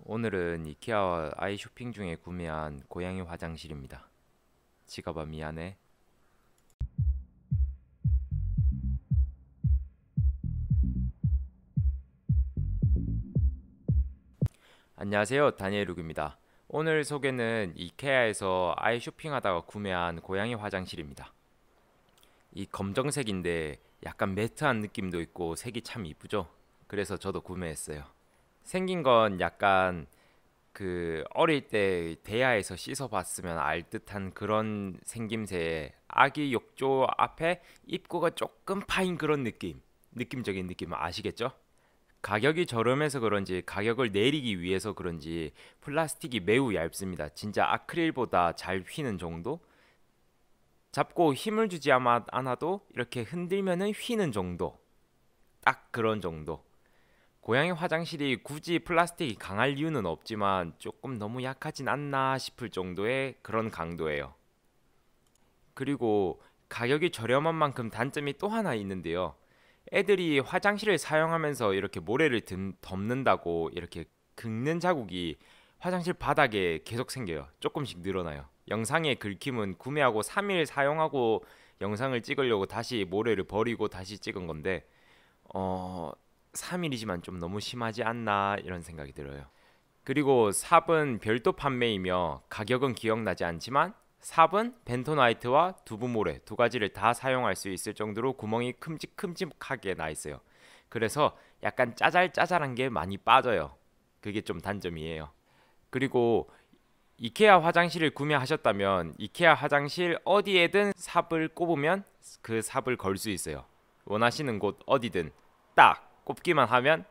오늘은 이케아 아이 쇼핑 중에 구매한 고양이 화장실입니다. 지갑아 미안해. 안녕하세요, 다니엘룩입니다. 오늘 소개는 이케아에서 아이 쇼핑하다가 구매한 고양이 화장실입니다. 이 검정색인데 약간 매트한 느낌도 있고 색이 참 이쁘죠? 그래서 저도 구매했어요. 생긴 건 약간 어릴 때 대야에서 씻어봤으면 알 듯한 그런 생김새에 아기 욕조 앞에 입구가 조금 파인 그런 느낌적인 느낌 아시겠죠? 가격이 저렴해서 그런지 가격을 내리기 위해서 그런지 플라스틱이 매우 얇습니다. 진짜 아크릴보다 잘 휘는 정도? 잡고 힘을 주지 않아도 이렇게 흔들면은 휘는 정도. 딱 그런 정도. 고양이 화장실이 굳이 플라스틱이 강할 이유는 없지만 조금 너무 약하진 않나 싶을 정도의 그런 강도예요. 그리고 가격이 저렴한 만큼 단점이 또 하나 있는데요. 애들이 화장실을 사용하면서 이렇게 모래를 덮는다고 이렇게 긁는 자국이 화장실 바닥에 계속 생겨요. 조금씩 늘어나요. 영상의 긁힘은 구매하고 3일 사용하고 영상을 찍으려고 다시 모래를 버리고 다시 찍은 건데 3일이지만 좀 너무 심하지 않나 이런 생각이 들어요. 그리고 삽은 별도 판매이며 가격은 기억나지 않지만 삽은 벤토나이트와 두부모래 두 가지를 다 사용할 수 있을 정도로 구멍이 큼직큼직하게 나 있어요. 그래서 약간 짜잘짜잘한 게 많이 빠져요. 그게 좀 단점이에요. 그리고 이케아 화장실을 구매하셨다면 이케아 화장실 어디에든 삽을 꼽으면 그 삽을 걸 수 있어요. 원하시는 곳 어디든 딱 꼽기만 하면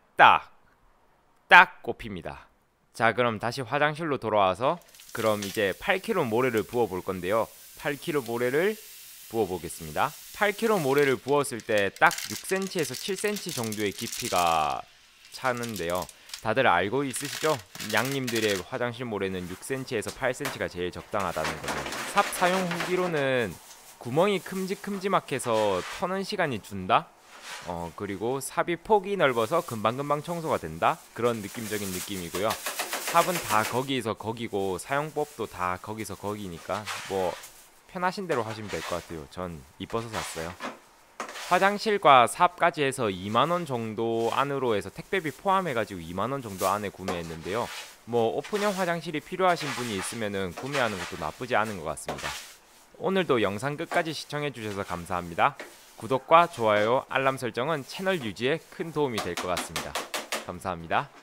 딱 꼽힙니다. 자, 그럼 다시 화장실로 돌아와서 그럼 이제 8kg 모래를 부어 볼 건데요. 8kg 모래를 부어 보겠습니다. 8kg 모래를 부었을 때 딱 6cm에서 7cm 정도의 깊이가 차는데요. 다들 알고 있으시죠? 양님들의 화장실 모래는 6cm에서 8cm가 제일 적당하다는 거죠. 삽 사용 후기로는 구멍이 큼직큼직해서 터는 시간이 준다? 그리고 삽이 폭이 넓어서 금방금방 청소가 된다? 그런 느낌적인 느낌이고요. 삽은 다 거기서 거기고 사용법도 다 거기서 거기니까 뭐 편하신 대로 하시면 될 것 같아요. 전 이뻐서 샀어요. 화장실과 삽까지 해서 2만원 정도 안으로 해서 택배비 포함해가지고 2만원 정도 안에 구매했는데요. 뭐 오픈형 화장실이 필요하신 분이 있으면은 구매하는 것도 나쁘지 않은 것 같습니다. 오늘도 영상 끝까지 시청해주셔서 감사합니다. 구독과 좋아요, 알람 설정은 채널 유지에 큰 도움이 될 것 같습니다. 감사합니다.